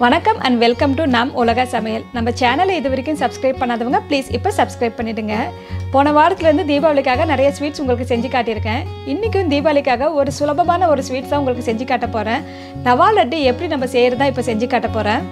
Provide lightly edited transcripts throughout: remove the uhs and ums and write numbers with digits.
வணக்கம் and welcome to நம் உலக சமையல். நம்ம சேனலை இதுவரைக்கும் சப்ஸ்கிரைப் பண்ணாதவங்க ப்ளீஸ் இப்போ சப்ஸ்கிரைப் பண்ணிடுங்க. போன வாரத்துலேருந்து தீபாவளிக்காக நிறைய ஸ்வீட்ஸ் உங்களுக்கு செஞ்சு காட்டியிருக்கேன். இன்றைக்கும் தீபாவளிக்காக ஒரு சுலபமான ஒரு ஸ்வீட்ஸ் தான் உங்களுக்கு செஞ்சு காட்ட போகிறேன். ரவா லட்டு எப்படி நம்ம செய்கிறதா இப்போ செஞ்சு காட்ட போகிறேன்.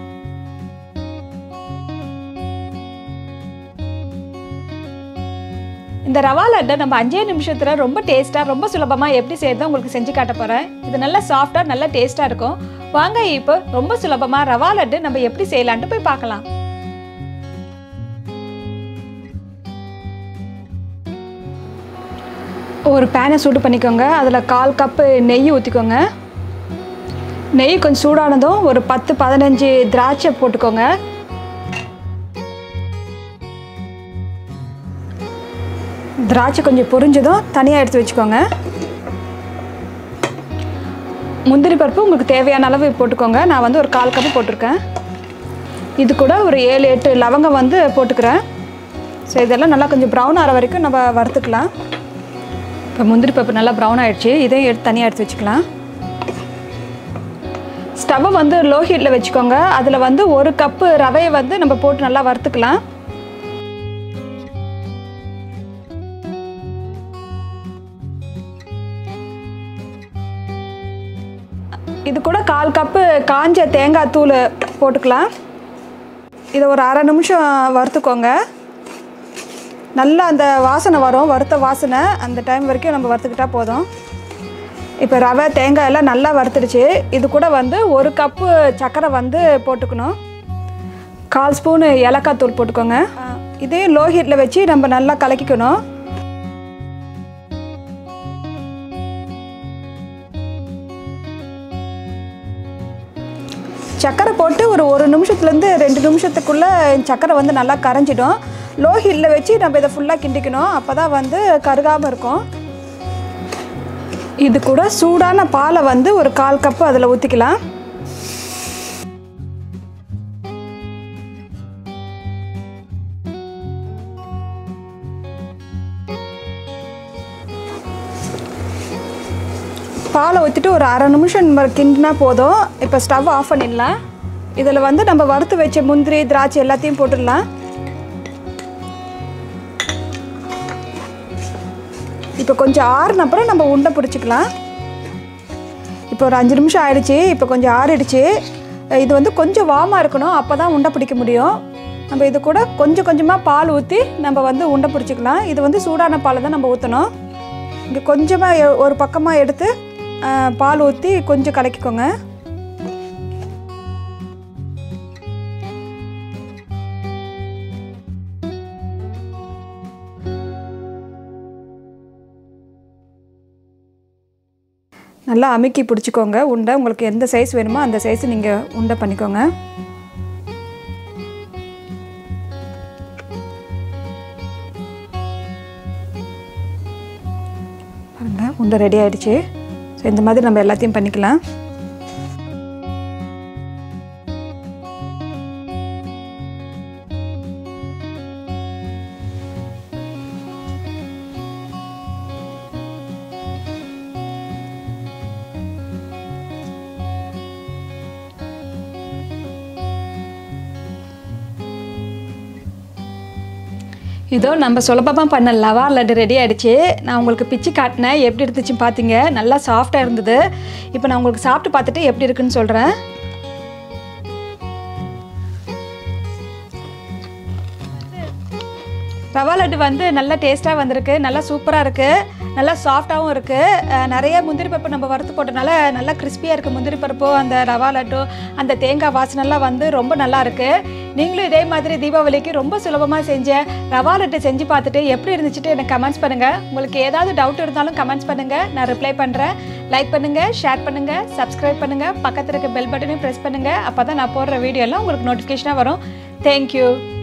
இந்த ரவா லட்டை நம்ம 5 நிமிஷத்தில் ரொம்ப டேஸ்ட்டாக ரொம்ப சுலபமாக எப்படி செய்கிறதா உங்களுக்கு செஞ்சு காட்ட போகிறேன். இது நல்லா சாஃப்டாக நல்லா டேஸ்ட்டாக இருக்கும். வாங்க இப்போ ரொம்ப சுலபமாக ரவா லட்டு நம்ம எப்படி செய்யலான்ட்டு போய் பார்க்கலாம். ஒரு பேனை சூடு பண்ணிக்கோங்க. அதில் 1/4 கப்பு நெய் ஊற்றிக்கோங்க. நெய் கொஞ்சம் சூடானதும் ஒரு 10-15 திராட்சை போட்டுக்கோங்க. திராட்சை கொஞ்சம் பொரிஞ்சதும் தனியாக எடுத்து வச்சுக்கோங்க. முந்திரி பருப்பு உங்களுக்கு தேவையான அளவு போட்டுக்கோங்க. நான் வந்து ஒரு 1/4 கப்பு போட்டிருக்கேன். இது கூட ஒரு 7-8 லவங்கம் வந்து போட்டுக்கிறேன். ஸோ இதெல்லாம் நல்லா கொஞ்சம் ப்ரௌன் ஆகிற வரைக்கும் நம்ம வறுத்துக்கலாம். இப்போ முந்திரி பருப்பு நல்லா ப்ரௌன் ஆகிடுச்சு. இதையும் தனியாக எடுத்து வச்சுக்கலாம். ஸ்டவ்வை வந்து லோ ஹீட்டில் வச்சுக்கோங்க. அதில் வந்து 1 கப்பு ரவையை வந்து நம்ம போட்டு நல்லா வறுத்துக்கலாம். இது கூட 1/4 கப்பு காஞ்ச தேங்காய் தூள் போட்டுக்கலாம். இதை ஒரு அரை நிமிஷம் வறுத்துக்கோங்க. நல்லா அந்த வாசனை வரும், வறுத்த வாசனை. அந்த டைம் வரைக்கும் நம்ம வறுத்துக்கிட்டால் போதும். இப்போ ரவை தேங்காய் எல்லாம் நல்லா வறுத்துடுச்சு. இது கூட வந்து 1 கப்பு சர்க்கரை வந்து போட்டுக்கணும். 1/4 ஸ்பூனு ஏலக்காய் தூள் போட்டுக்கோங்க. இதையும் லோ ஹீட்டில் வச்சு நம்ம நல்லா கலக்கிக்கணும். சர்க்கரை போட்டு ஒரு 1 நிமிஷத்துலேருந்து 2 நிமிஷத்துக்குள்ளே சர்க்கரை வந்து நல்லா கரைஞ்சிடும். லோ ஹீட்டில் வச்சு நம்ம இதை ஃபுல்லாக கிண்டிக்கணும். அப்போ தான் வந்து கருகாமல் இருக்கும். இது கூட சூடான பாலை வந்து ஒரு 1/4 கப்பு அதில் ஊற்றிக்கலாம். பாலை ஊற்றிட்டு ஒரு அரை நிமிஷம் கிண்டினா போதும். இப்போ ஸ்டவ் ஆஃப் பண்ணிடலாம். இதில் வந்து நம்ம வறுத்து வச்ச முந்திரி திராட்சை எல்லாத்தையும் போட்டுடலாம். இப்போ கொஞ்சம் ஆறுன அப்புறம் நம்ம உருண்டை பிடிச்சிக்கலாம். இப்போ ஒரு 5 நிமிஷம் ஆயிடுச்சு. இப்போ கொஞ்சம் ஆறிடுச்சு. இது வந்து கொஞ்சம் வார்மாக இருக்கணும், அப்போ தான் உருண்டை பிடிக்க முடியும். நம்ம இது கூட கொஞ்சம் கொஞ்சமாக பால் ஊற்றி நம்ம வந்து உருண்டை பிடிச்சிக்கலாம். இது வந்து சூடான பாலை தான் நம்ம ஊற்றணும். இங்கே கொஞ்சமாக ஒரு பக்கமாக எடுத்து பால் ஊற்றி கொஞ்சம் கலக்கிக்கோங்க. நல்லா அமுக்கி பிடிச்சிக்கோங்க. உண்டை உங்களுக்கு எந்த சைஸ் வேணுமோ அந்த சைஸ் நீங்கள் உண்டை பண்ணிக்கோங்க. பாருங்கள், உண்டை ரெடி ஆகிடுச்சு. ஸோ இந்த மாதிரி நம்ம எல்லாத்தையும் பண்ணிக்கலாம். இதோ நம்ம சுலபமாக பண்ண ரவா லட்டு ரெடி ஆகிடுச்சு. நான் உங்களுக்கு பிச்சு காட்டினேன், எப்படி இருந்துச்சுன்னு பார்த்தீங்க. நல்லா சாஃப்டாக இருந்தது. இப்போ நான் உங்களுக்கு சாப்பிட்டு பார்த்துட்டு எப்படி இருக்குன்னு சொல்கிறேன். ரவா லட்டு வந்து நல்லா டேஸ்ட்டாக வந்திருக்கு. நல்லா சூப்பராக இருக்குது. நல்லா சாஃப்டாகவும் இருக்குது. நிறைய முந்திரி பருப்பு நம்ம வறுத்து போட்டனால நல்லா கிறிஸ்பியாக இருக்குது. முந்திரி பருப்பு, அந்த ரவா லட்டு, அந்த தேங்காய் வாசனைலாம் வந்து ரொம்ப நல்லா இருக்குது. நீங்களும் இதே மாதிரி தீபாவளிக்கு ரொம்ப சுலபமாக செஞ்ச ரவா லட்டு செஞ்சு பார்த்துட்டு எப்படி இருந்துச்சுட்டு எனக்கு கமெண்ட்ஸ் பண்ணுங்கள். உங்களுக்கு ஏதாவது டவுட் இருந்தாலும் கமெண்ட்ஸ் பண்ணுங்கள், நான் ரிப்ளை பண்ணுறேன். லைக் பண்ணுங்கள், ஷேர் பண்ணுங்கள், சப்ஸ்கிரைப் பண்ணுங்கள், பக்கத்தில் இருக்க பெல் பட்டனையும் ப்ரெஸ் பண்ணுங்கள். அப்போ தான் நான் போடுற வீடியோலாம் உங்களுக்கு நோட்டிஃபிகேஷனாக வரும். தேங்க்யூ.